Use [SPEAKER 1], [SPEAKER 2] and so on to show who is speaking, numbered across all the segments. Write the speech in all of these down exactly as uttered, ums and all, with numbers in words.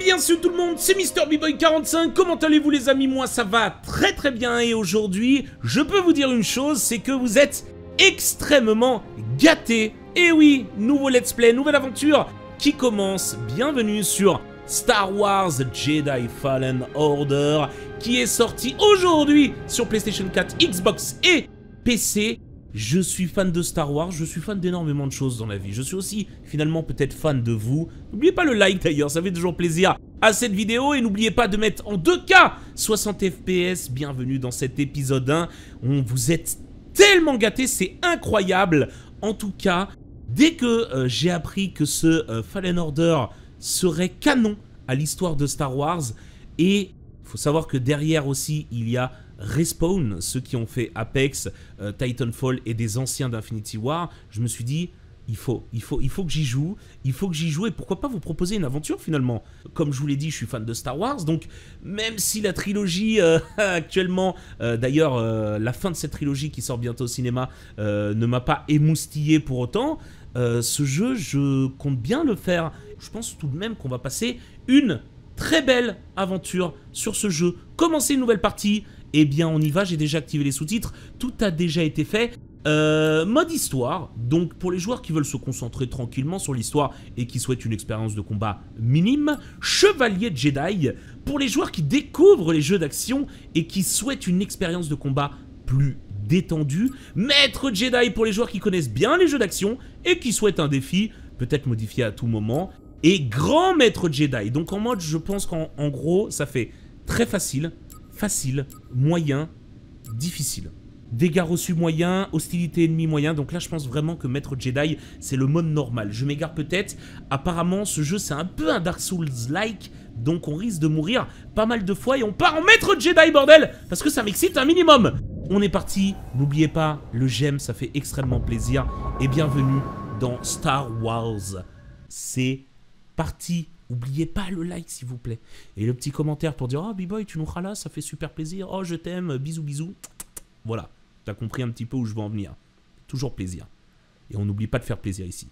[SPEAKER 1] bien sûr tout le monde, c'est Mister B Boy quarante-cinq, comment allez-vous les amis? Moi ça va très très bien et aujourd'hui, je peux vous dire une chose, c'est que vous êtes extrêmement gâtés. Et oui, nouveau let's play, nouvelle aventure qui commence, bienvenue sur Star Wars Jedi Fallen Order, qui est sorti aujourd'hui sur PlayStation quatre, Xbox et P C. Je suis fan de Star Wars, je suis fan d'énormément de choses dans la vie. Je suis aussi, finalement, peut-être fan de vous. N'oubliez pas le like d'ailleurs, ça fait toujours plaisir à cette vidéo. Et n'oubliez pas de mettre en deux K soixante F P S. Bienvenue dans cet épisode un. On vous êtes tellement gâtés, c'est incroyable. En tout cas, dès que euh, j'ai appris que ce euh, Fallen Order serait canon à l'histoire de Star Wars, et il faut savoir que derrière aussi, il y a Respawn, ceux qui ont fait Apex, euh, Titanfall et des anciens d'Infinity War, je me suis dit, il faut, il faut, il faut que j'y joue, il faut que j'y joue, et pourquoi pas vous proposer une aventure finalement. Comme je vous l'ai dit, je suis fan de Star Wars, donc même si la trilogie euh, actuellement, euh, d'ailleurs euh, la fin de cette trilogie qui sort bientôt au cinéma euh, ne m'a pas émoustillé pour autant, euh, ce jeu, je compte bien le faire. Je pense tout de même qu'on va passer une très belle aventure sur ce jeu. Commencer une nouvelle partie. Eh bien, on y va, j'ai déjà activé les sous-titres, tout a déjà été fait. Euh, mode histoire, donc pour les joueurs qui veulent se concentrer tranquillement sur l'histoire et qui souhaitent une expérience de combat minime. Chevalier Jedi, pour les joueurs qui découvrent les jeux d'action et qui souhaitent une expérience de combat plus détendue. Maître Jedi, pour les joueurs qui connaissent bien les jeux d'action et qui souhaitent un défi, peut-être modifié à tout moment. Et Grand Maître Jedi, donc en mode, je pense qu'en en gros, ça fait très facile. Facile, moyen, difficile. Dégâts reçus moyen, hostilité ennemie moyen. Donc là, je pense vraiment que Maître Jedi, c'est le mode normal. Je m'égare peut-être. Apparemment, ce jeu, c'est un peu un Dark Souls-like. Donc on risque de mourir pas mal de fois. Et on part en Maître Jedi, bordel! Parce que ça m'excite un minimum. On est parti. N'oubliez pas, le j'aime, ça fait extrêmement plaisir. Et bienvenue dans Star Wars. C'est parti. N'oubliez pas le like s'il vous plaît. Et le petit commentaire pour dire « Oh B-Boy, tu nous râles, ça fait super plaisir. Oh je t'aime, bisous bisous. » Voilà, t'as compris un petit peu où je veux en venir. Toujours plaisir. Et on n'oublie pas de faire plaisir ici.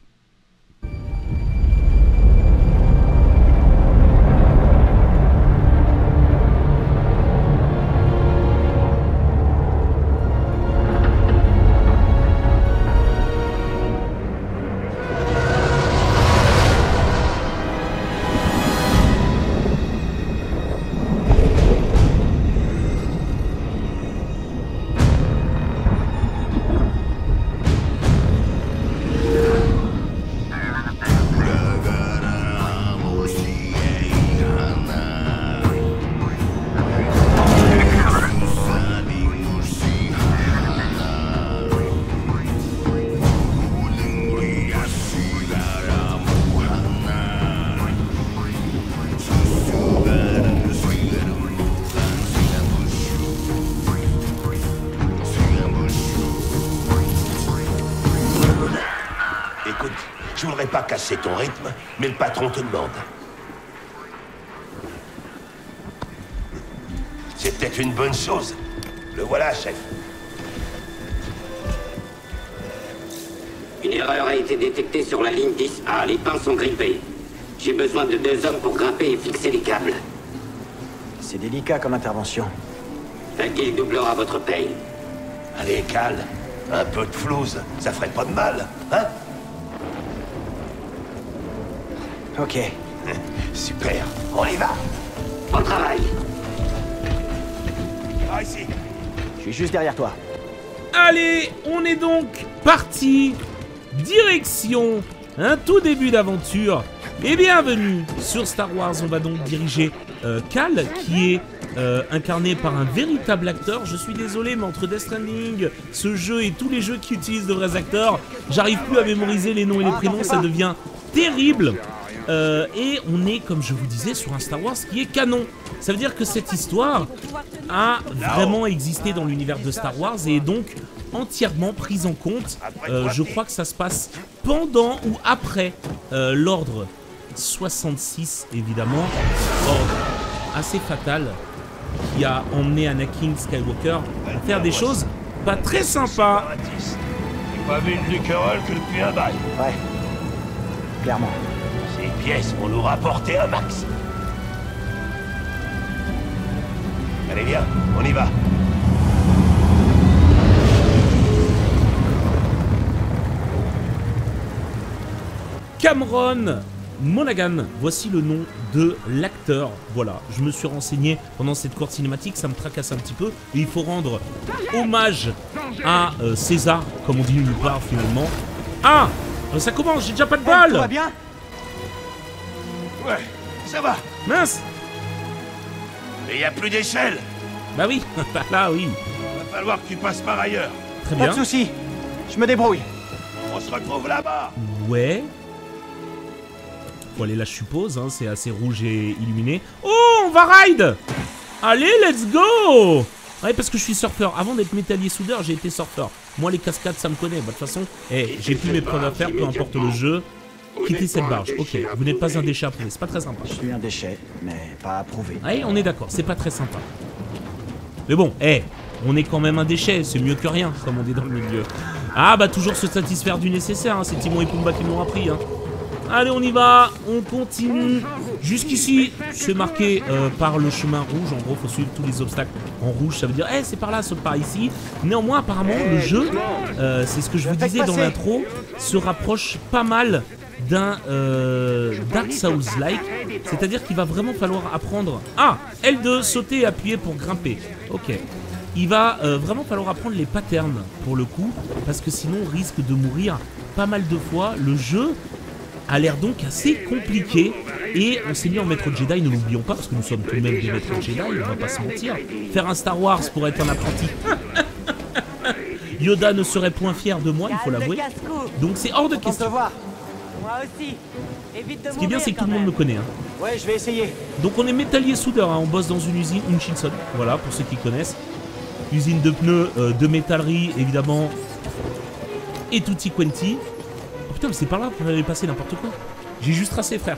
[SPEAKER 2] Je voudrais pas casser ton rythme, mais le patron te demande. C'est peut-être une bonne chose. Le voilà, chef.
[SPEAKER 3] Une erreur a été détectée sur la ligne dix A. Les pins sont grippés. J'ai besoin de deux hommes pour grimper et fixer les câbles.
[SPEAKER 4] C'est délicat comme intervention.
[SPEAKER 3] Un guide doublera votre paye.
[SPEAKER 2] Allez, calme. Un peu de flouze, ça ferait pas de mal, hein?
[SPEAKER 4] Ok.
[SPEAKER 2] Super, on y va.
[SPEAKER 3] Bon travail.
[SPEAKER 2] Ah, ici.
[SPEAKER 4] Je suis juste derrière toi.
[SPEAKER 1] Allez, on est donc parti. Direction un tout début d'aventure. Et bienvenue sur Star Wars. On va donc diriger euh, Cal, qui est euh, incarné par un véritable acteur. Je suis désolé, mais entre Death Stranding, ce jeu et tous les jeux qui utilisent de vrais acteurs, j'arrive plus à mémoriser les noms et les prénoms, ça devient terrible. Euh, et on est, comme je vous disais, sur un Star Wars qui est canon. Ça veut dire que cette histoire a vraiment existé dans l'univers de Star Wars et est donc entièrement prise en compte. Euh, je crois que ça se passe pendant ou après euh, l'ordre soixante-six, évidemment. Ordre assez fatal qui a emmené Anakin Skywalker à faire des choses pas très sympas.
[SPEAKER 2] J'ai pas vu une duquerole que depuis un bail.
[SPEAKER 4] Ouais. Clairement.
[SPEAKER 2] Ces pièces vont nous rapporter un max. Allez, viens, on y va.
[SPEAKER 1] Cameron Monaghan, voici le nom de l'acteur. Voilà, je me suis renseigné pendant cette courte cinématique, ça me tracasse un petit peu. Et il faut rendre hommage à euh, César, comme on dit nulle part finalement. Ah, ça commence, j'ai déjà pas de balle.
[SPEAKER 4] Tout va bien?
[SPEAKER 2] Ouais, ça va.
[SPEAKER 1] Mince.
[SPEAKER 2] Mais y a plus d'échelle.
[SPEAKER 1] Bah oui, là oui.
[SPEAKER 2] Va falloir que tu passes par ailleurs.
[SPEAKER 1] Très
[SPEAKER 4] Pas
[SPEAKER 1] bien.
[SPEAKER 4] de soucis. Je me débrouille.
[SPEAKER 2] On se retrouve là-bas.
[SPEAKER 1] Ouais. Faut aller là, je suppose, hein, c'est assez rouge et illuminé. Oh, on va ride. Allez, let's go. Ouais, parce que je suis surfeur. Avant d'être métallier soudeur, j'ai été surfeur. Moi, les cascades, ça me connaît. Bah, de toute façon, hey, j'ai plus mes preuves à faire, peu importe le jeu. Quittez cette barge. Ok, vous n'êtes pas un déchet approuvé, c'est pas très sympa.
[SPEAKER 4] Je suis un déchet, mais pas approuvé.
[SPEAKER 1] Ouais, on est d'accord, c'est pas très sympa. Mais bon, hey, on est quand même un déchet, c'est mieux que rien, comme on dit dans le milieu. Ah, bah toujours se satisfaire du nécessaire, hein, c'est Timon et Pumba qui m'ont appris. Hein. Allez, on y va, on continue. Jusqu'ici, c'est marqué euh, par le chemin rouge. En gros, faut suivre tous les obstacles en rouge. Ça veut dire, eh, hey, c'est par là, saute par ici. Néanmoins, apparemment, le jeu, euh, c'est ce que je vous disais dans l'intro, se rapproche pas mal d'un euh, Dark Souls-like. C'est-à-dire qu'il va vraiment falloir apprendre... Ah, L deux, sauter et appuyer pour grimper. Ok. Il va euh, vraiment falloir apprendre les patterns, pour le coup, parce que sinon, on risque de mourir pas mal de fois. Le jeu a l'air donc assez compliqué et on s'est mis en maître Jedi, ne l'oublions pas parce que nous sommes tout de même des maîtres Jedi, on va pas se mentir. Faire un Star Wars pour être un apprenti. Yoda ne serait point fier de moi, il faut l'avouer. Donc c'est hors de question.
[SPEAKER 4] Voir.
[SPEAKER 5] Moi aussi. Évite de
[SPEAKER 1] Ce qui est bien, c'est que tout le monde me connaît. Hein.
[SPEAKER 4] Ouais, je vais essayer.
[SPEAKER 1] Donc on est métallier soudeur, hein. On bosse dans une usine, Hutchinson, voilà pour ceux qui connaissent. Usine de pneus, euh, de métallerie évidemment, et tutti quanti. Oh putain, mais c'est par là qu'on allait passer n'importe quoi. J'ai juste tracé, frère.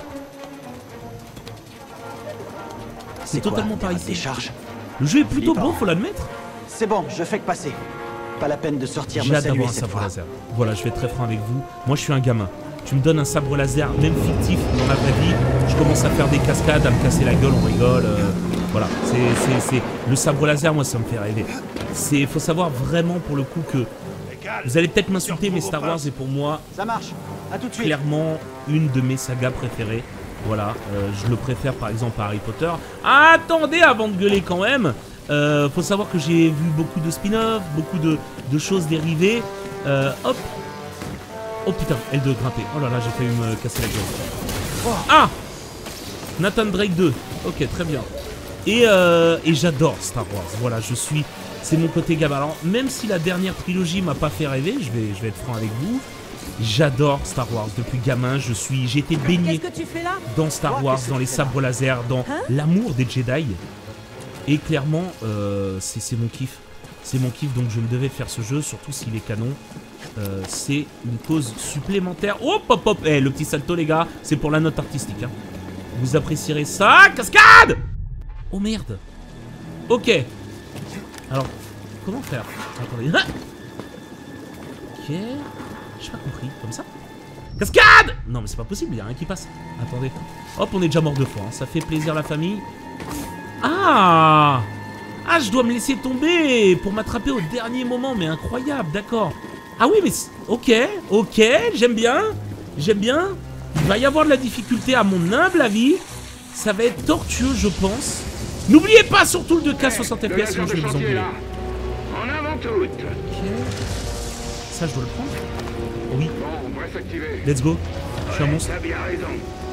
[SPEAKER 1] C'est totalement par ici.
[SPEAKER 4] Décharge.
[SPEAKER 1] Le jeu est plutôt bon, faut l'admettre.
[SPEAKER 4] C'est bon, je fais que passer. Pas la peine de sortir
[SPEAKER 1] J'ai
[SPEAKER 4] me
[SPEAKER 1] hâte
[SPEAKER 4] saluer
[SPEAKER 1] d'avoir un
[SPEAKER 4] cette
[SPEAKER 1] sabre
[SPEAKER 4] fois.
[SPEAKER 1] laser. Voilà, je vais être très franc avec vous. Moi, je suis un gamin. Tu me donnes un sabre laser, même fictif, dans la vraie vie. Je commence à faire des cascades, à me casser la gueule, on rigole. Euh, voilà, c'est, c'est, c'est... Le sabre laser, moi, ça me fait rêver. Il faut savoir vraiment, pour le coup, que... Vous allez peut-être m'insulter, mais Star Wars est pour moi...
[SPEAKER 4] Ça marche. À tout de suite.
[SPEAKER 1] Clairement, une de mes sagas préférées. Voilà, euh, je le préfère, par exemple, à Harry Potter. Attendez, avant de gueuler quand même. Euh, faut savoir que j'ai vu beaucoup de spin-off, beaucoup de, de choses dérivées. Euh, hop. Oh putain, L deux grimper. Oh là là, j'ai failli me casser la gueule. Ah, Nathan Drake deux. Ok, très bien. Et, euh, et j'adore Star Wars. Voilà, je suis... C'est mon côté gamin. Alors, même si la dernière trilogie m'a pas fait rêver, je vais, je vais être franc avec vous, j'adore Star Wars. Depuis gamin, je suis... J'ai été baigné
[SPEAKER 5] Qu'est-ce que tu fais là?
[SPEAKER 1] dans Star Wars, dans les sabres laser, dans
[SPEAKER 5] Hein
[SPEAKER 1] l'amour des Jedi. Et clairement, euh, c'est c'est mon kiff. C'est mon kiff, donc je me devais de faire ce jeu, surtout s'il est canon. Euh, c'est une cause supplémentaire. Hop, hop, hop. Eh, le petit salto, les gars, c'est pour la note artistique. Hein. Vous apprécierez ça. Cascade! Oh merde. Ok. Alors, comment faire? Attendez. Ah, ok. J'ai pas compris. Comme ça? Cascade! Non, mais c'est pas possible, il y a rien qui passe. Attendez. Hop, on est déjà mort deux fois. Hein. Ça fait plaisir la famille. Ah! Ah, je dois me laisser tomber pour m'attraper au dernier moment, mais incroyable, d'accord. Ah oui, mais... Ok, ok, j'aime bien. J'aime bien. Il va y avoir de la difficulté à mon humble avis. Ça va être tortueux, je pense. N'oubliez pas surtout le deux K soixante F P S, sinon je vais vous engueuler.
[SPEAKER 6] En avant toute.
[SPEAKER 1] Ok. Ça, je dois le prendre? Oui.
[SPEAKER 6] Bon, on va s'activer.
[SPEAKER 1] Let's go. Je suis un monstre.
[SPEAKER 6] T'as bien raison.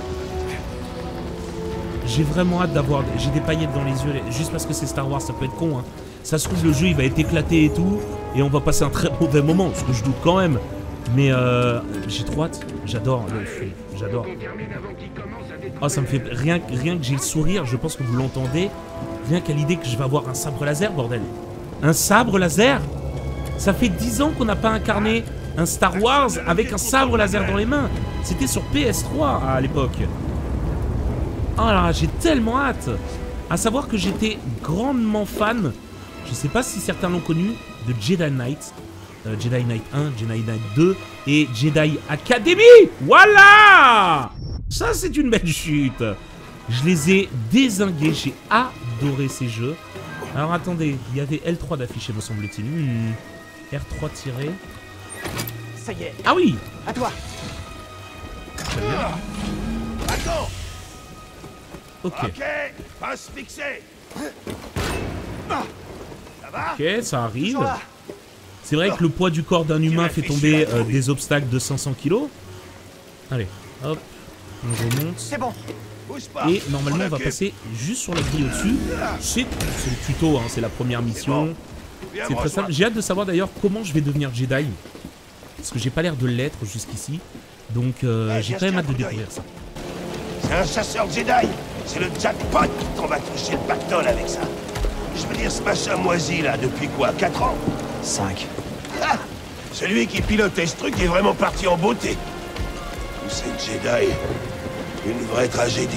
[SPEAKER 1] J'ai vraiment hâte d'avoir... J'ai des paillettes dans les yeux, juste parce que c'est Star Wars, ça peut être con, hein. Ça se trouve, le jeu, il va être éclaté et tout, et on va passer un très mauvais moment, ce que je doute quand même. Mais euh... j'ai trop hâte. J'adore le film. J'adore.
[SPEAKER 6] On termine avant qu'il commence à détruire.
[SPEAKER 1] Oh, ça me fait... Rien, rien que j'ai le sourire, je pense que vous l'entendez. Rien qu'à l'idée que je vais avoir un sabre laser, bordel. Un sabre laser? Ça fait dix ans qu'on n'a pas incarné un Star Wars avec un sabre laser dans les mains. C'était sur P S trois à l'époque. Oh là, j'ai tellement hâte. À savoir que j'étais grandement fan, je sais pas si certains l'ont connu, de Jedi Knight. Euh, Jedi Knight un, Jedi Knight deux et Jedi Academy. Voilà. Ça, c'est une belle chute. Je les ai dézingués, j'ai adoré ces jeux. Alors attendez, il y avait L trois d'affiché me semble-t-il. Hmm. R trois tiré.
[SPEAKER 4] Ça y est,
[SPEAKER 1] Ah oui.
[SPEAKER 4] à toi.
[SPEAKER 1] Très bien.
[SPEAKER 2] Attends.
[SPEAKER 1] Ok.
[SPEAKER 2] Ok, passe fixée. Ça va?
[SPEAKER 1] Ok, ça arrive.
[SPEAKER 4] Toujours là.
[SPEAKER 1] C'est vrai que le poids du corps d'un humain fait tomber euh, des obstacles de cinq cents kilos. Allez, hop, on remonte.
[SPEAKER 4] C'est bon.
[SPEAKER 2] Bouge pas.
[SPEAKER 1] Et normalement, on va
[SPEAKER 2] occupe.
[SPEAKER 1] passer juste sur la grille au-dessus. C'est c'est le tuto, hein, c'est la première mission.
[SPEAKER 2] Viens
[SPEAKER 1] C'est
[SPEAKER 2] me
[SPEAKER 1] très simple.
[SPEAKER 2] rejoindre.
[SPEAKER 1] J'ai hâte de savoir d'ailleurs comment je vais devenir Jedi. Parce que j'ai pas l'air de l'être jusqu'ici. Donc euh,
[SPEAKER 2] Ouais,
[SPEAKER 1] j'ai
[SPEAKER 2] viens
[SPEAKER 1] quand même
[SPEAKER 2] jeter un
[SPEAKER 1] hâte de
[SPEAKER 2] coup d'œil.
[SPEAKER 1] découvrir ça.
[SPEAKER 2] C'est un chasseur Jedi. C'est le jackpot qu'on va toucher le pactole avec ça. Je veux dire, ce machin moisi là, depuis quoi, quatre ans?
[SPEAKER 4] cinq.
[SPEAKER 2] Ah, celui qui pilotait ce truc est vraiment parti en beauté. C'est Jedi. Une vraie tragédie.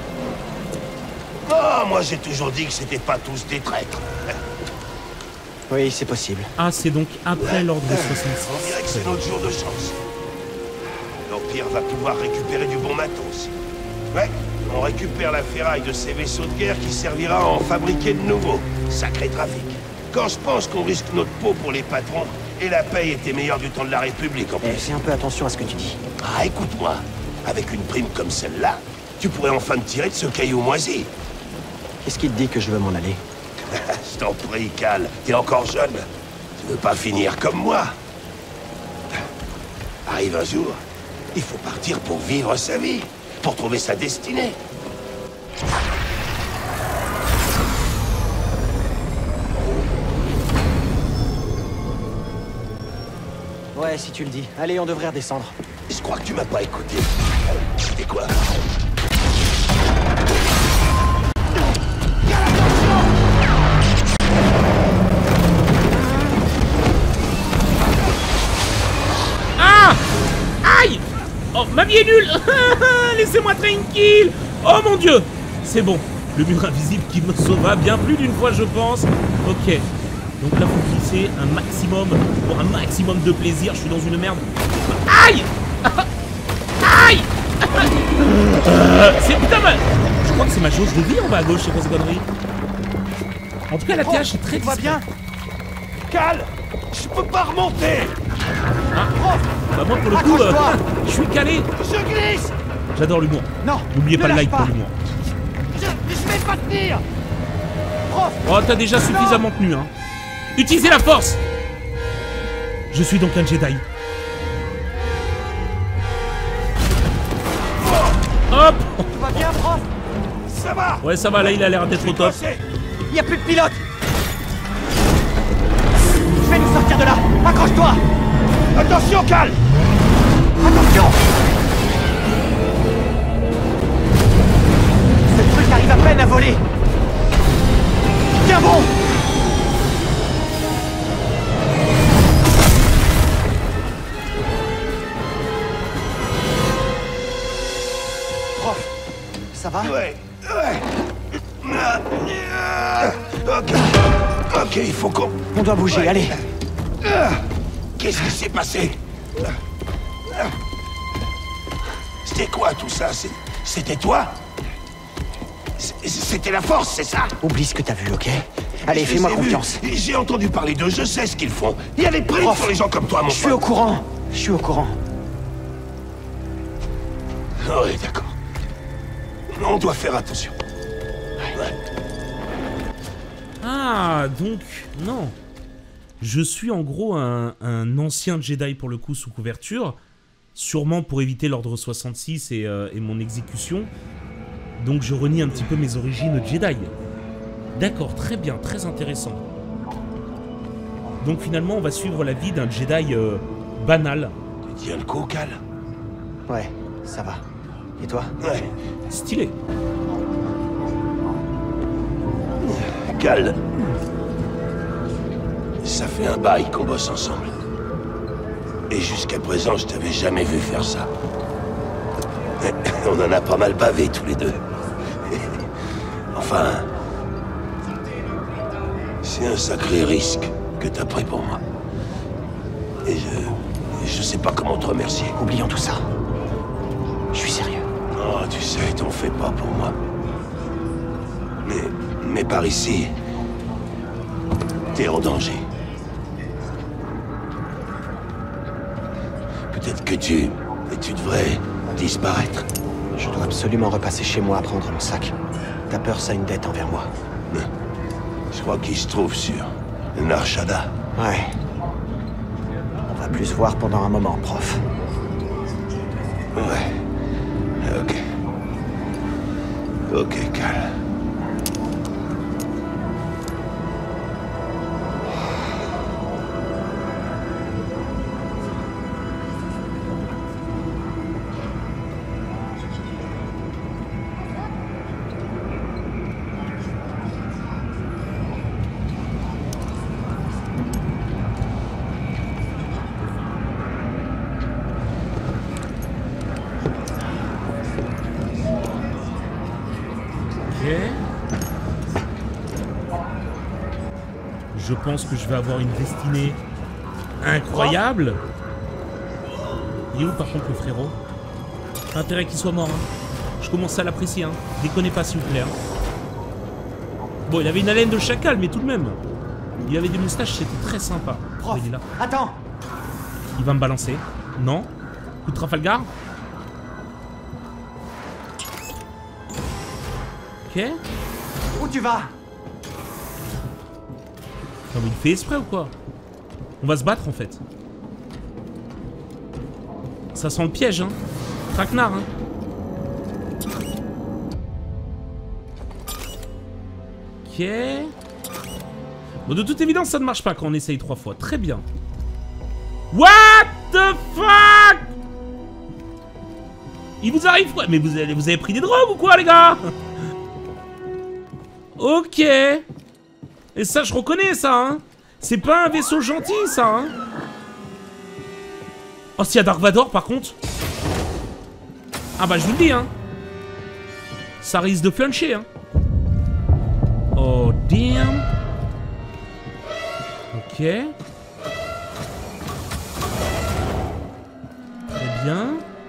[SPEAKER 2] Oh, moi j'ai toujours dit que c'était pas tous des traîtres.
[SPEAKER 4] Oui, c'est possible.
[SPEAKER 1] Ah, c'est donc après l'ordre de
[SPEAKER 2] On dirait que
[SPEAKER 1] soixante-six.
[SPEAKER 2] c'est notre jour de chance. L'Empire va pouvoir récupérer du bon matos. Ouais, on récupère la ferraille de ces vaisseaux de guerre qui servira à en fabriquer de nouveaux. Sacré trafic. Quand je pense qu'on risque notre peau pour les patrons, et la paye était meilleure du temps de la République en
[SPEAKER 4] Eh,
[SPEAKER 2] plus.
[SPEAKER 4] fais un peu attention à ce que tu dis.
[SPEAKER 2] Ah, écoute-moi, avec une prime comme celle-là, tu pourrais enfin te tirer de ce caillou moisi.
[SPEAKER 4] Qu'est-ce qui te dit que je veux m'en aller?
[SPEAKER 2] Je t'en prie, Cal, t'es encore jeune. Tu veux pas finir comme moi. Arrive un jour, il faut partir pour vivre sa vie, pour trouver sa destinée.
[SPEAKER 4] Ouais, si tu le dis. Allez, on devrait redescendre.
[SPEAKER 2] Je crois que tu m'as pas écouté. C'était quoi?
[SPEAKER 1] Ah! Aïe! Oh, ma vie est nulle! Laissez-moi tranquille! Oh mon dieu! C'est bon. Le mur invisible qui me sauva bien plus d'une fois, je pense. Ok. Donc là, faut glisser un maximum, pour un maximum de plaisir. Je suis dans une merde. Aïe! Aïe! C'est putain mal. Je crois que c'est ma jauge de vie en bas à gauche, c'est quoi ces conneries? En tout cas, la T H est très
[SPEAKER 4] Tout va
[SPEAKER 1] discrète.
[SPEAKER 4] bien?
[SPEAKER 2] Cal, je peux pas remonter.
[SPEAKER 1] Ah. Bah moi, pour le coup, euh,
[SPEAKER 4] Accroche-toi.
[SPEAKER 1] je suis calé.
[SPEAKER 2] Je glisse.
[SPEAKER 1] J'adore l'humour.
[SPEAKER 4] Non.
[SPEAKER 1] N'oubliez
[SPEAKER 4] ne
[SPEAKER 1] pas le
[SPEAKER 4] lâche
[SPEAKER 1] like pour l'humour.
[SPEAKER 4] Je, je vais pas tenir. Prof.
[SPEAKER 1] Oh, t'as déjà suffisamment tenu, hein. Utilisez la force! Je suis donc un Jedi. Hop!
[SPEAKER 4] Tout va bien, prof?
[SPEAKER 2] Ça va.
[SPEAKER 1] Ouais, ça va, là, il a l'air d'être au top.
[SPEAKER 2] Coincé.
[SPEAKER 4] Y a plus de pilote. Je vais nous sortir de là. Accroche-toi.
[SPEAKER 2] Attention, Cal.
[SPEAKER 4] Attention. Ce truc arrive à peine à voler. Tiens bon. Prof, ça va?
[SPEAKER 2] Ouais, ouais. Ah, ah, Ok, ok, il faut qu'on...
[SPEAKER 4] On doit bouger,
[SPEAKER 2] Ouais.
[SPEAKER 4] allez.
[SPEAKER 2] Ah, Qu'est-ce qui s'est passé? Ah. C'était quoi tout ça? C'est- C'était toi? C'est- C'était la force, c'est ça?
[SPEAKER 4] Oublie ce que t'as vu, ok? Allez,
[SPEAKER 2] Je
[SPEAKER 4] fais-moi
[SPEAKER 2] les ai vus.
[SPEAKER 4] confiance.
[SPEAKER 2] J'ai entendu parler d'eux, je sais ce qu'ils font. Il y a des primes
[SPEAKER 4] Prof,
[SPEAKER 2] pour les gens comme toi, mon
[SPEAKER 4] Je suis au
[SPEAKER 2] pote.
[SPEAKER 4] courant. Je suis au courant.
[SPEAKER 2] Oui, d'accord. On doit faire attention. Ouais.
[SPEAKER 1] Ah, donc, non. Je suis en gros un, un ancien Jedi pour le coup sous couverture. Sûrement pour éviter l'ordre soixante-six et, euh, et mon exécution. Donc je renie un petit peu mes origines Jedi. D'accord, très bien, très intéressant. Donc finalement, on va suivre la vie d'un Jedi euh, banal.
[SPEAKER 2] Tu tiens le coup, Cal?
[SPEAKER 4] Ouais, ça va. Et toi?
[SPEAKER 2] Ouais.
[SPEAKER 1] Stylé.
[SPEAKER 2] Cal. Ça fait un bail qu'on bosse ensemble. Et jusqu'à présent, je t'avais jamais vu faire ça. On en a pas mal bavé tous les deux. Enfin... C'est un sacré risque que t'as pris pour moi. Et je... Je sais pas comment te remercier.
[SPEAKER 4] Oublions tout ça. Je suis sérieux.
[SPEAKER 2] Oh, tu sais, t'en fais pas pour moi. Mais... Mais par ici... T'es en danger. Peut-être que tu... tu devrais disparaître.
[SPEAKER 4] Je dois absolument repasser chez moi à prendre mon sac. Ta peur, ça a une dette envers moi.
[SPEAKER 2] Je crois qu'il se trouve sur Narshada.
[SPEAKER 4] Ouais. On va plus se voir pendant un moment, prof.
[SPEAKER 2] Ouais. Ok. Ok, Cal.
[SPEAKER 1] Je pense que je vais avoir une destinée incroyable. Il est où par contre le frérot? Intérêt qu'il soit mort. Hein. Je commence à l'apprécier. Hein. Déconnez pas s'il vous plaît. Hein. Bon, il avait une haleine de chacal, mais tout de même. Il avait des moustaches, c'était très sympa.
[SPEAKER 4] Prof,
[SPEAKER 1] oh, il est là.
[SPEAKER 4] Attends.
[SPEAKER 1] Il va me balancer. Non. Coup de Trafalgar. Ok.
[SPEAKER 4] Où tu vas?
[SPEAKER 1] Non mais il fait exprès ou quoi? On va se battre en fait. Ça sent le piège, hein. Traquenard, hein. Ok. Bon, de toute évidence, ça ne marche pas quand on essaye trois fois. Très bien. What the fuck? Il vous arrive quoi? Mais vous avez, vous avez pris des drogues ou quoi, les gars? Ok. Et ça, je reconnais ça, hein. C'est pas un vaisseau gentil, ça, hein. Oh, s'il y a Dark Vador, par contre. Ah bah, je vous le dis, hein. Ça risque de flancher, hein. Oh, damn. Ok. Très bien.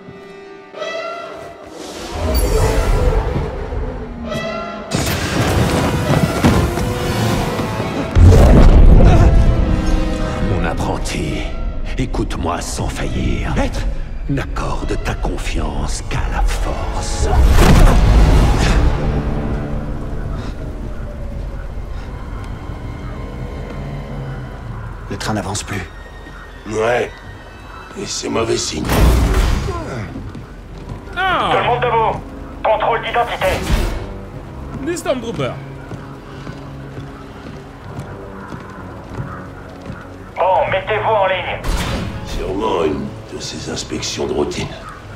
[SPEAKER 7] Apprenti, écoute-moi sans faillir.
[SPEAKER 4] Maître,
[SPEAKER 7] n'accorde ta confiance qu'à la force.
[SPEAKER 4] le train n'avance plus.
[SPEAKER 2] Ouais. Et c'est mauvais signe.
[SPEAKER 1] Ah!
[SPEAKER 8] Tout le monde debout. Contrôle d'identité.
[SPEAKER 1] Des Stormtroopers.
[SPEAKER 8] Bon, mettez-vous en ligne.
[SPEAKER 2] Sûrement une de ces inspections de routine.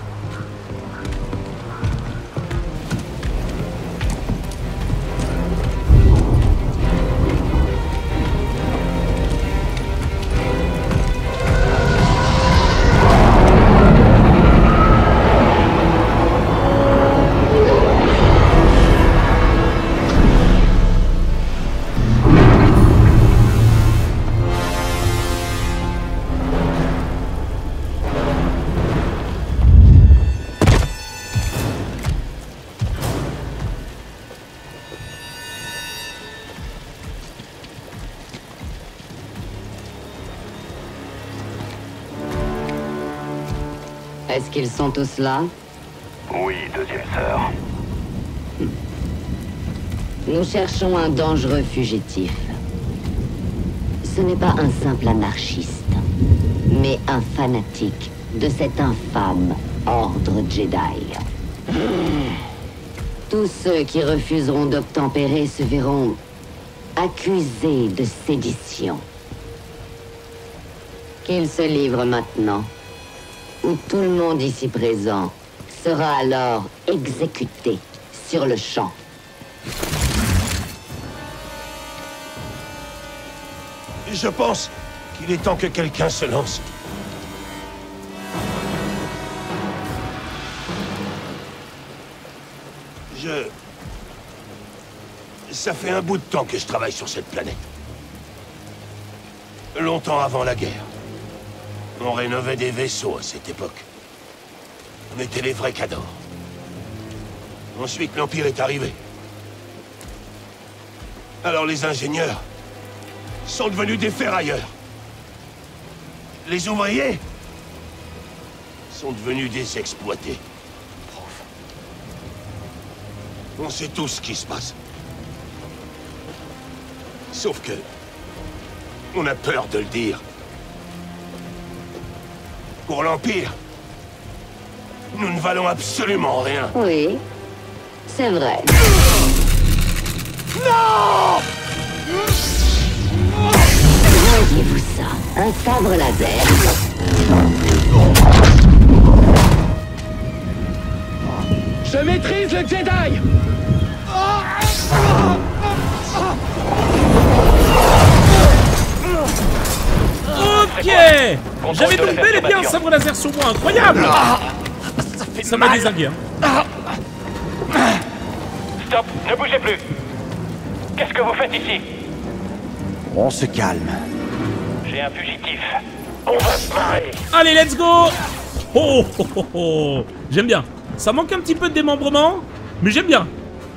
[SPEAKER 9] Est-ce qu'ils sont tous là?
[SPEAKER 8] Oui, deuxième sœur.
[SPEAKER 9] Nous cherchons un dangereux fugitif. Ce n'est pas un simple anarchiste, mais un fanatique de cet infâme ordre Jedi. Tous ceux qui refuseront d'obtempérer se verront accusés de sédition. Qu'ils se livrent maintenant, où tout le monde ici présent sera alors exécuté sur le champ.
[SPEAKER 2] Je pense qu'il est temps que quelqu'un se lance. Je... Ça fait un bout de temps que je travaille sur cette planète. Longtemps avant la guerre. On rénovait des vaisseaux à cette époque. On était les vrais cadors. Ensuite, l'Empire est arrivé. Alors les ingénieurs sont devenus des ferrailleurs. Les ouvriers sont devenus des exploités. On sait tous ce qui se passe. Sauf que... on a peur de le dire. Pour l'Empire, nous ne valons absolument rien.
[SPEAKER 9] Oui, c'est vrai.
[SPEAKER 2] Non!
[SPEAKER 9] Voyez-vous ça? Un sabre laser.
[SPEAKER 6] Je maîtrise le Jedi!
[SPEAKER 1] Ok. J'avais donc bel et bien un sabre laser sur moi, incroyable. Ça m'a désingué. Hein.
[SPEAKER 8] Stop, ne bougez plus. Qu'est-ce que vous faites ici?
[SPEAKER 4] On se calme.
[SPEAKER 8] J'ai un fugitif. On va se marrer.
[SPEAKER 1] Allez, let's go. Oh, oh, oh, oh. J'aime bien. Ça manque un petit peu de démembrement, mais j'aime bien.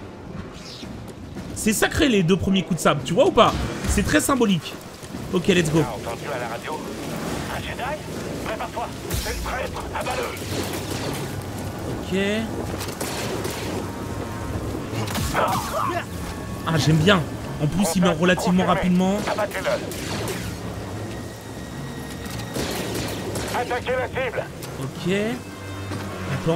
[SPEAKER 1] C'est sacré les deux premiers coups de sabre, tu vois ou pas? C'est très symbolique. Ok, let's go.
[SPEAKER 8] T'as entendu à la radio? Un Jedi? Prépare-toi. C'est le traître. Abat-le.
[SPEAKER 1] Ok. Ah, j'aime bien. En plus, il meurt relativement rapidement.
[SPEAKER 8] Abattez-le. Attaquez la cible.
[SPEAKER 1] Ok. Attends.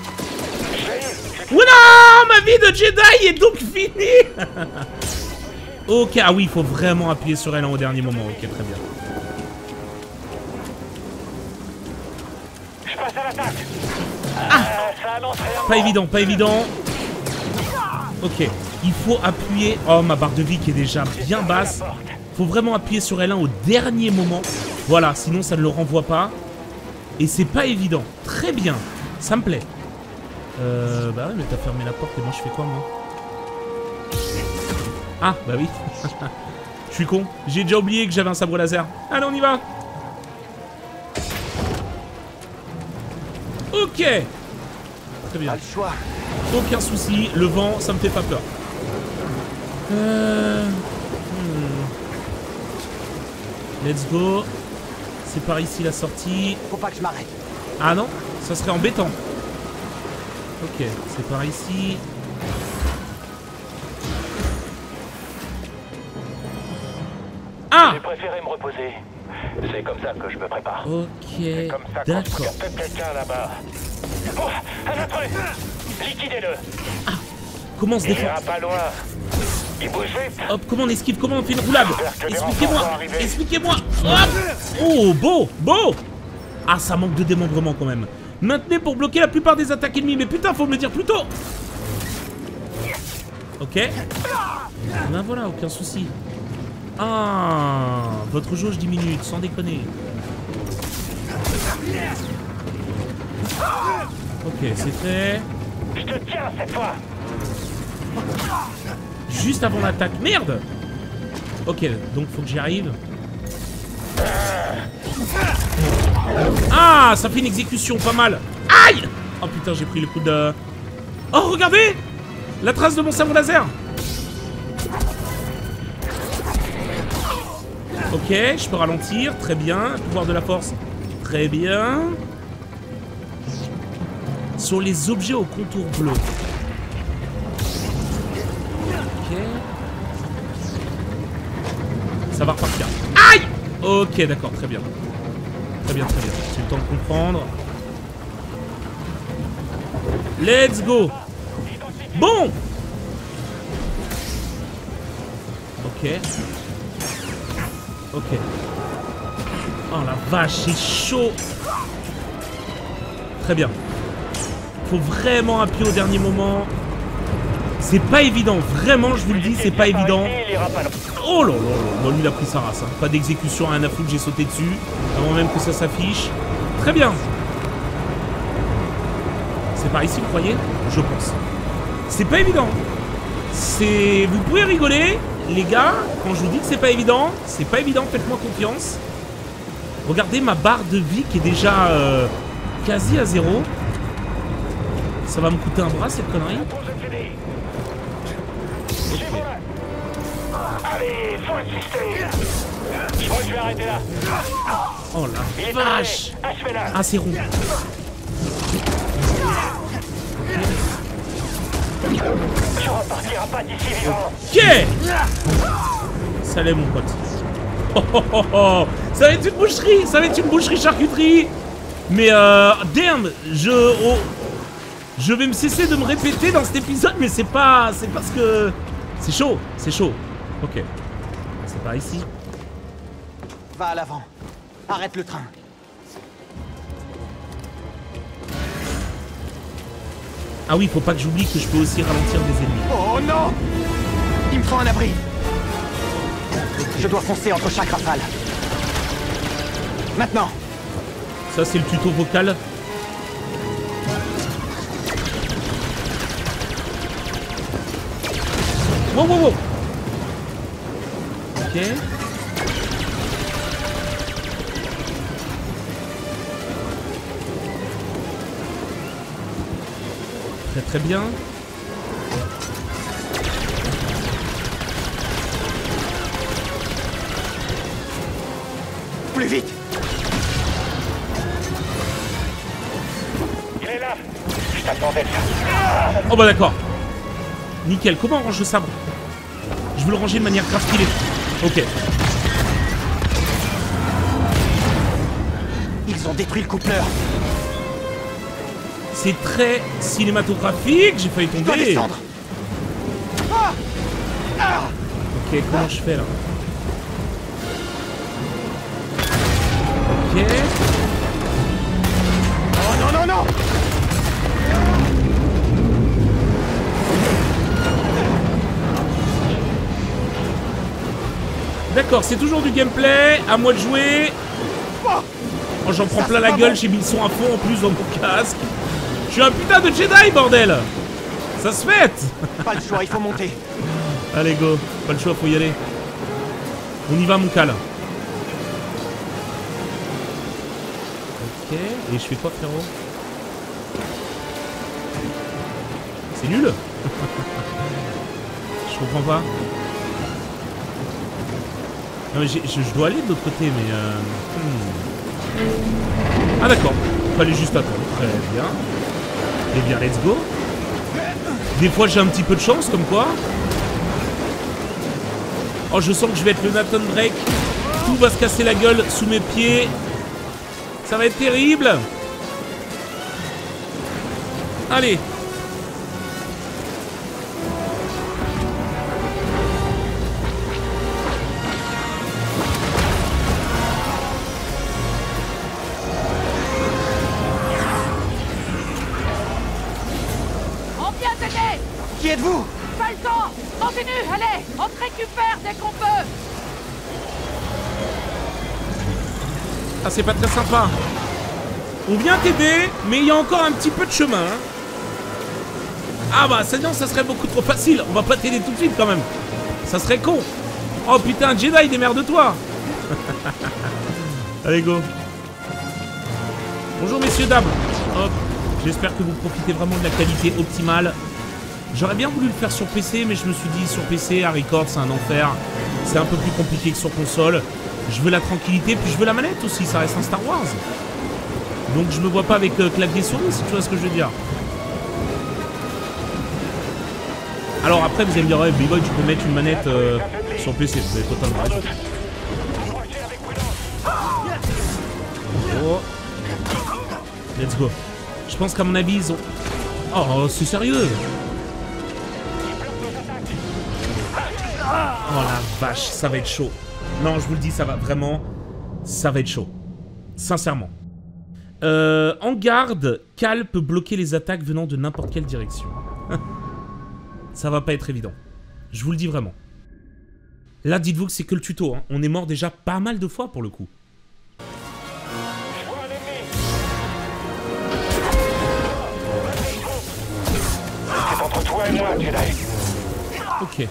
[SPEAKER 1] Oula, ma vie de Jedi est donc finie. Ok, ah oui, il faut vraiment appuyer sur L un au dernier moment. Ok, très bien.
[SPEAKER 8] Je passe à l'attaque.
[SPEAKER 1] Ah,
[SPEAKER 8] ça annonce rien.
[SPEAKER 1] pas évident, pas évident. Ok, il faut appuyer... Oh, ma barre de vie qui est déjà bien basse. Faut vraiment appuyer sur L un au dernier moment. Voilà, sinon ça ne le renvoie pas. Et c'est pas évident. Très bien, ça me plaît. Euh... Bah ouais, mais t'as fermé la porte et moi je fais quoi, moi? Ah, bah oui. Je suis con. J'ai déjà oublié que j'avais un sabre laser. Allez, on y va. Ok. Très bien.
[SPEAKER 4] Pas le choix.
[SPEAKER 1] Aucun souci. Le vent, ça me fait pas peur. Euh... hmm. Let's go. C'est par ici la sortie.
[SPEAKER 4] Faut pas que je m'arrête.
[SPEAKER 1] Ah non, ça serait embêtant. Ok, c'est par ici. Ah!
[SPEAKER 8] J'ai préféré me reposer. C'est comme ça que je me prépare.
[SPEAKER 1] Ok,
[SPEAKER 8] Comme ça, quand
[SPEAKER 1] d'accord.
[SPEAKER 8] il y a peut-être quelqu'un là-bas. Oh, un intrus! Liquidez-le!
[SPEAKER 1] Comment on se
[SPEAKER 8] Il
[SPEAKER 1] défend?
[SPEAKER 8] ira pas loin. Il bouge vite.
[SPEAKER 1] Hop, comment on esquive? Comment on fait une roulade?
[SPEAKER 8] J'espère que les
[SPEAKER 1] Expliquez-moi!
[SPEAKER 8] renforts vont arriver.
[SPEAKER 1] Expliquez-moi! Hop! Oh, beau! Beau! Ah, ça manque de démembrement quand même. Maintenez pour bloquer la plupart des attaques ennemies. Mais putain, faut me le dire plus tôt! Ok. Ben voilà, aucun souci. Ah, votre jauge diminue, sans déconner. Ok, c'est fait.
[SPEAKER 8] Je te tiens cette fois.
[SPEAKER 1] Juste avant l'attaque. Merde! Ok, donc faut que j'y arrive. Ah, ça fait une exécution, pas mal. Aïe! Oh putain, j'ai pris le coup de... Oh, regardez! La trace de mon sabre laser. Ok, je peux ralentir, très bien. Pouvoir de la force, très bien. Sur les objets au contour bleu. Ok. Ça va repartir. Aïe! Ok, d'accord, très bien. Très bien, très bien. J'ai le temps de comprendre. Let's go! Bon! Ok. Ok. Oh la vache, c'est chaud. Très bien. Faut vraiment appuyer au dernier moment. C'est pas évident, vraiment, je vous le dis, c'est pas évident. Oh là là là, bon, lui il a pris sa race. Hein. Pas d'exécution, rien à foutre, j'ai sauté dessus. Avant même que ça s'affiche. Très bien. C'est par ici, vous croyez? Je pense. C'est pas évident. C'est... Vous pouvez rigoler, les gars, quand je vous dis que c'est pas évident. C'est pas évident, faites-moi confiance. Regardez ma barre de vie qui est déjà euh, quasi à zéro. Ça va me coûter un bras, cette connerie.
[SPEAKER 8] Allez, faut insister. Je crois que je vais arrêter là.
[SPEAKER 1] Oh la vache.
[SPEAKER 8] Achevez-la.
[SPEAKER 1] Ah, c'est rond.
[SPEAKER 8] Tu repartiras pas d'ici vivant.
[SPEAKER 1] Ok. Salut mon pote. Oh, oh, oh, oh. Ça va être une boucherie. Ça va être une boucherie charcuterie. Mais euh, damn, je... Oh, je vais me cesser de me répéter dans cet épisode, mais c'est pas... C'est parce que... C'est chaud, c'est chaud. Ok. C'est par ici.
[SPEAKER 6] Va à l'avant. Arrête le train.
[SPEAKER 1] Ah oui, faut pas que j'oublie que je peux aussi ralentir des ennemis.
[SPEAKER 6] Oh non! Il me faut un abri. Je dois foncer entre chaque rafale. Maintenant.
[SPEAKER 1] Ça, c'est le tuto vocal. Wow, wow, wow. Ok. Très très bien.
[SPEAKER 6] Plus vite.
[SPEAKER 8] Il est là. Je t'attendais.
[SPEAKER 1] Oh bah d'accord. Nickel. Comment on range le sabre? Je veux le ranger de manière grave stylée. Ok.
[SPEAKER 6] Ils ont détruit le coupleur.
[SPEAKER 1] C'est très cinématographique. J'ai failli
[SPEAKER 6] Je dois
[SPEAKER 1] tomber.
[SPEAKER 6] descendre. Ah ah
[SPEAKER 1] Ok, comment je fais là? Ok.
[SPEAKER 6] Oh non, non, non!
[SPEAKER 1] D'accord, c'est toujours du gameplay. À moi de jouer. Oh, j'en prends plein la gueule. J'ai mis le son à fond en plus dans mon casque. Je suis un putain de Jedi, bordel! Ça se fait!
[SPEAKER 6] Pas le choix, il faut monter.
[SPEAKER 1] Allez, go. Pas le choix, faut y aller. On y va, mon cal. Ok. Et je fais quoi, frérot? C'est nul? Je comprends pas. Non, mais je, je dois aller de l'autre côté, mais... Euh... Hmm. Ah, d'accord. Fallait juste attendre. Très bien. Eh bien, let's go. Des fois, j'ai un petit peu de chance, comme quoi. Oh, je sens que je vais être le Nathan Drake. Tout va se casser la gueule sous mes pieds. Ça va être terrible. Allez.
[SPEAKER 5] On vient t'aider.
[SPEAKER 6] Qui êtes-vous?
[SPEAKER 5] Pas le temps. Continue, allez. On te récupère dès qu'on peut.
[SPEAKER 1] Ah, c'est pas très sympa. On vient t'aider, mais il y a encore un petit peu de chemin. Hein. Ah bah, sinon, ça serait beaucoup trop facile. On va pas t'aider tout de suite, quand même. Ça serait con. Oh putain, Jedi, démerde-toi. Allez, go. Bonjour, messieurs, dames. Hop. J'espère que vous profitez vraiment de la qualité optimale. J'aurais bien voulu le faire sur P C, mais je me suis dit, sur P C, à record, c'est un enfer. C'est un peu plus compliqué que sur console. Je veux la tranquillité, puis je veux la manette aussi, ça reste un Star Wars. Donc je me vois pas avec euh, clavier souris, si tu vois ce que je veux dire. Alors après, vous allez me dire, ouais, B-Boy, tu peux mettre une manette euh, sur P C, vous avez totalement raison. Oh. Let's go. Je pense qu'à mon avis, ils ont... Oh, c'est sérieux. Oh la vache, ça va être chaud. Non, je vous le dis, ça va vraiment... Ça va être chaud. Sincèrement. Euh, en garde, Cal peut bloquer les attaques venant de n'importe quelle direction. Ça va pas être évident. Je vous le dis vraiment. Là, dites-vous que c'est que le tuto. Hein. On est mort déjà pas mal de fois pour le coup.
[SPEAKER 8] C'est entre toi et moi, Jedi.
[SPEAKER 1] Ok.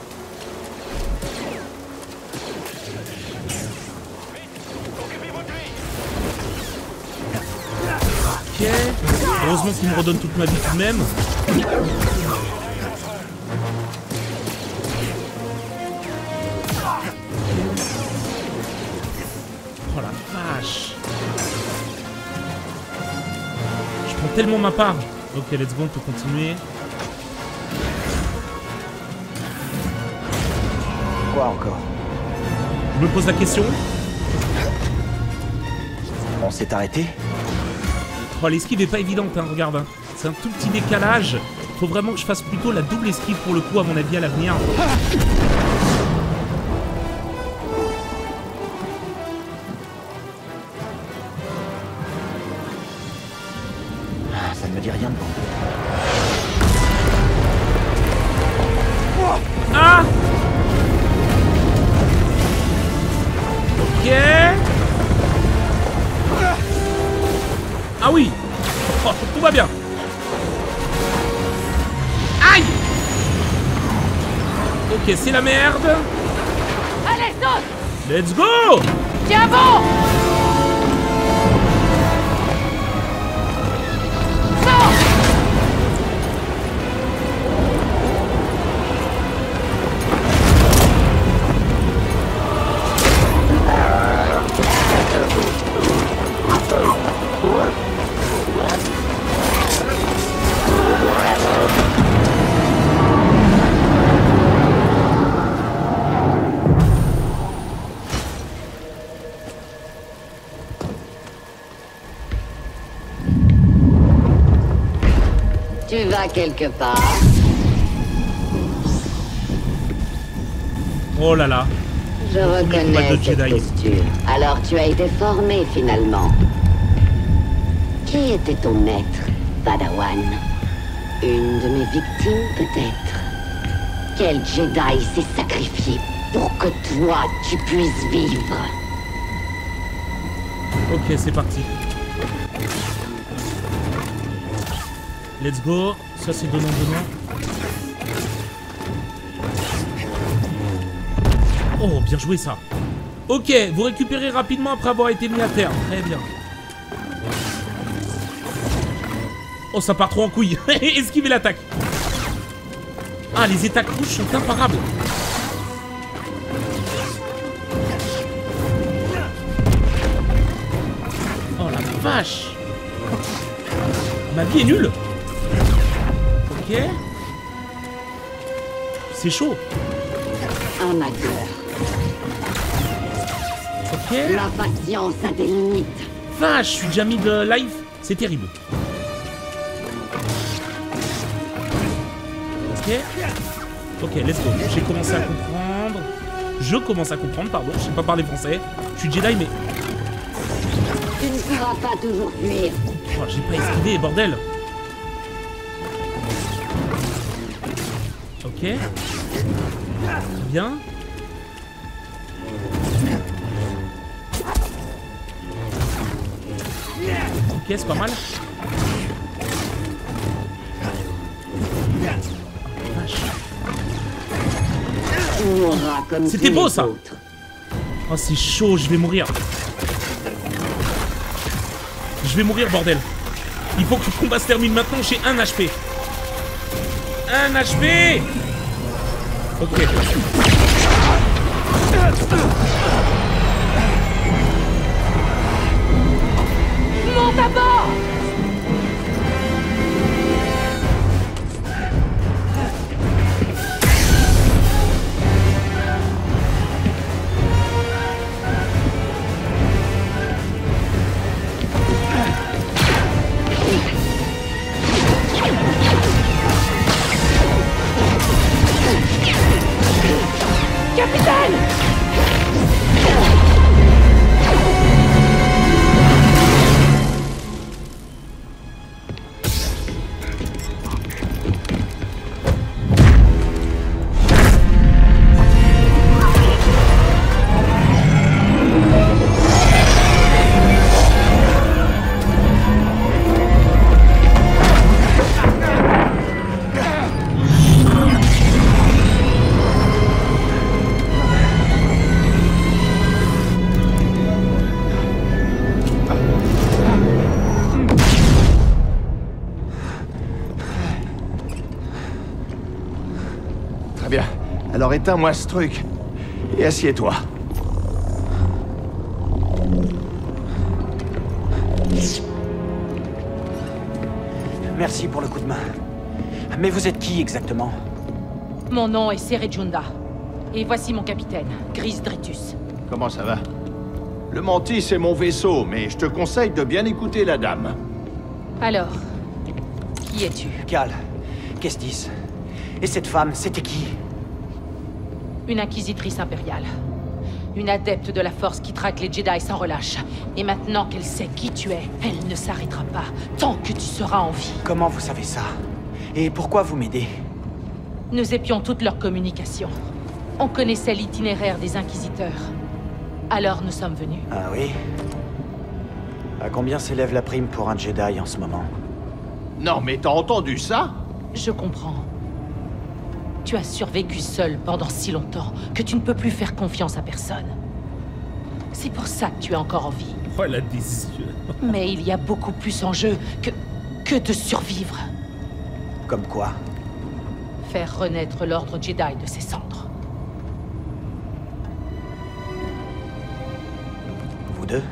[SPEAKER 1] Ok. Heureusement qu'il me redonne toute ma vie tout de même. vache. Je prends tellement ma part. Ok, let's go, on peut continuer.
[SPEAKER 6] Quoi encore?
[SPEAKER 1] Je me pose la question.
[SPEAKER 6] On s'est arrêté?
[SPEAKER 1] Oh, l'esquive est pas évidente, hein, regarde. Hein. C'est un tout petit décalage. Faut vraiment que je fasse plutôt la double esquive pour le coup, à mon avis, à l'avenir.
[SPEAKER 6] Ça ne me dit rien de bon.
[SPEAKER 1] Ah! Ok. Ah oui. Oh, tout va bien. Aïe. Ok, c'est la merde.
[SPEAKER 5] Allez, saute!
[SPEAKER 1] Let's go.
[SPEAKER 5] Tiens bon! Saute!
[SPEAKER 9] Tu vas quelque part?
[SPEAKER 1] Oh là là.
[SPEAKER 9] Je reconnais cette posture. Alors tu as été formé finalement. Qui était ton maître, Padawan? Une de mes victimes peut-être? Quel Jedi s'est sacrifié pour que toi tu puisses vivre?
[SPEAKER 1] Ok, c'est parti. Let's go. Ça c'est donnant donnant. Oh, bien joué ça. Ok, vous récupérez rapidement après avoir été mis à terre. Très bien. Oh, ça part trop en couille. Esquivez l'attaque. Ah, les attaques rouges sont imparables. Oh la vache. Ma vie est nulle. Ok. C'est chaud.
[SPEAKER 9] Amateur.
[SPEAKER 1] Ok.
[SPEAKER 9] La patience a des limites.
[SPEAKER 1] Vache, je suis déjà mis de life. C'est terrible. Ok. Ok, let's go. J'ai commencé à comprendre. Je commence à comprendre, pardon. Je sais pas parler français. Je suis Jedi, mais...
[SPEAKER 9] Tu ne pourras pas toujours fuir.
[SPEAKER 1] Oh, j'ai pas esquivé, bordel. Ok. Bien. Ok, c'est pas mal. C'était beau ça. Oh, c'est chaud, je vais mourir. Je vais mourir, bordel. Il faut que le combat se termine maintenant, j'ai un H P. Un H P. Ok.
[SPEAKER 5] Monte à bord! Capitaine!
[SPEAKER 2] Très bien. Alors éteins-moi ce truc. Et assieds-toi.
[SPEAKER 6] merci pour le coup de main. Mais vous êtes qui exactement?
[SPEAKER 5] Mon nom est Serejunda. Et voici mon capitaine, Gris Dritus.
[SPEAKER 10] Comment ça va? Le Mantis, c'est mon vaisseau, mais je te conseille de bien écouter la dame.
[SPEAKER 5] Alors, qui es-tu?
[SPEAKER 6] Cal, Kestis. Et cette femme, c'était qui?
[SPEAKER 5] Une inquisitrice impériale. Une adepte de la force qui traque les Jedi sans relâche. Et maintenant qu'elle sait qui tu es, elle ne s'arrêtera pas tant que tu seras en vie.
[SPEAKER 6] Comment vous savez ça? Et pourquoi vous m'aidez?
[SPEAKER 5] Nous épions toute leur communication. On connaissait l'itinéraire des Inquisiteurs. Alors nous sommes venus.
[SPEAKER 6] Ah oui? À combien s'élève la prime pour un Jedi en ce moment?
[SPEAKER 10] Non, mais t'as entendu ça?
[SPEAKER 5] Je comprends. Tu as survécu seul pendant si longtemps que tu ne peux plus faire confiance à personne. C'est pour ça que tu es encore en vie.
[SPEAKER 1] Oh, elle a des yeux.
[SPEAKER 5] Mais il y a beaucoup plus en jeu que... que de survivre.
[SPEAKER 6] Comme quoi?
[SPEAKER 5] Faire renaître l'ordre Jedi de ses cendres.
[SPEAKER 6] Vous deux?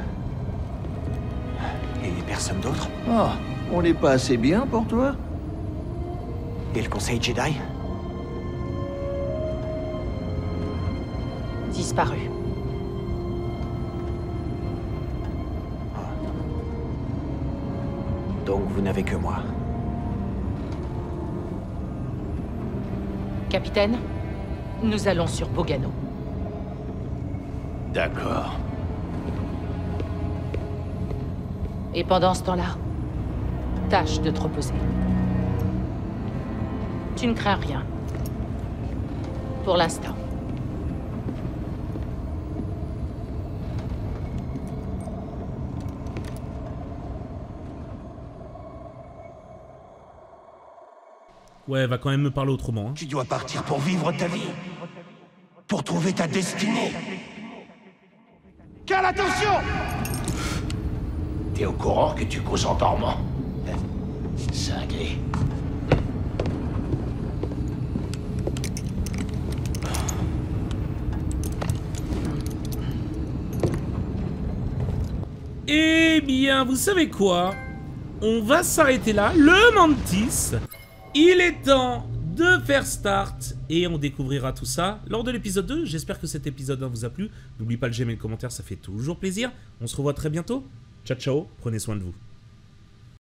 [SPEAKER 6] Et personne d'autre?
[SPEAKER 10] Oh, on n'est pas assez bien pour toi?
[SPEAKER 6] Et le Conseil Jedi?
[SPEAKER 5] Disparu.
[SPEAKER 6] Donc vous n'avez que moi.
[SPEAKER 5] Capitaine, nous allons sur Bogano.
[SPEAKER 10] D'accord.
[SPEAKER 5] Et pendant ce temps-là, tâche de te reposer. Tu ne crains rien. Pour l'instant.
[SPEAKER 1] Ouais, elle va quand même me parler autrement. Hein.
[SPEAKER 2] Tu dois partir pour vivre ta vie. Pour trouver ta destinée. Cal, attention!
[SPEAKER 7] T'es au courant que tu causes en dormant? Cinglé.
[SPEAKER 1] Eh bien, vous savez quoi? On va s'arrêter là. Le Mantis. Il est temps de faire start et on découvrira tout ça lors de l'épisode deux. J'espère que cet épisode un vous a plu. N'oubliez pas le j'aime et le commentaire, ça fait toujours plaisir. On se revoit très bientôt. Ciao, ciao. Prenez soin de vous.